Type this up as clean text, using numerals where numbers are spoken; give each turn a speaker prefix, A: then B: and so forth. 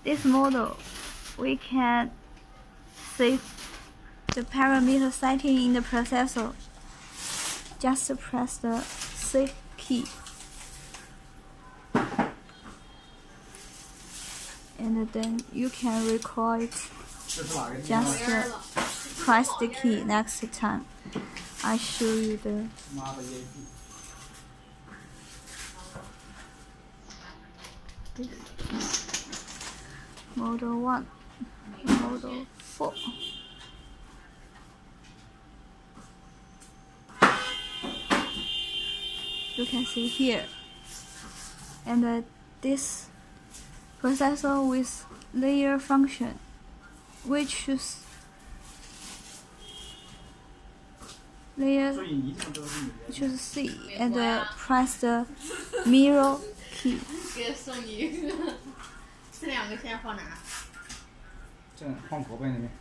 A: this model, we can save the parameter setting in the processor. Just press the save key. And then you can record it. Just press the key next time. I show you the model 1, model 4. You can see here, and this processor with layer function, we choose layer, choose C, and press the mirror key.
B: 给送你一个，这两个先放哪？
C: 这放口袋里面。